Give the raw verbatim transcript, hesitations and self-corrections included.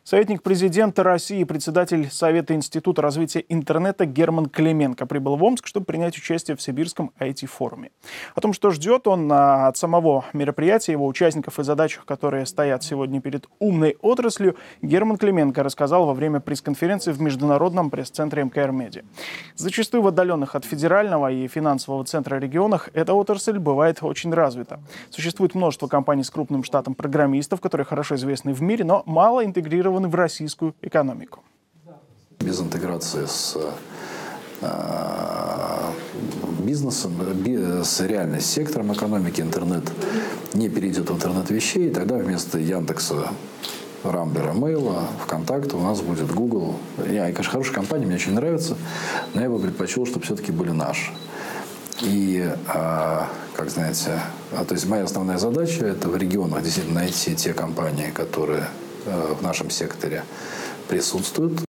Советник президента России, председатель Совета Института развития интернета Герман Клименко прибыл в Омск, чтобы принять участие в Сибирском ай ти-форуме. О том, что ждет он от самого мероприятия, его участников и задачах, которые стоят сегодня перед умной отраслью, Герман Клименко рассказал во время пресс-конференции в Международном пресс-центре эм ка эр Медиа. Зачастую в отдаленных от федерального и финансового центра регионах эта отрасль бывает очень развита. Существует множество компаний с крупным штатом программистов, которые хорошо известны в мире, но мало интегрированы в российскую экономику. Без интеграции с э, бизнесом, с реальным сектором экономики интернет не перейдет в интернет вещей, и тогда вместо Яндекса, Рамблера, Мейла, ВКонтакта у нас будет Google. Я, конечно, хорошая компания, мне очень нравится, но я бы предпочел, чтобы все-таки были наши. И, э, как знаете, а, то есть моя основная задача – это в регионах действительно найти те компании, которые в нашем секторе присутствуют.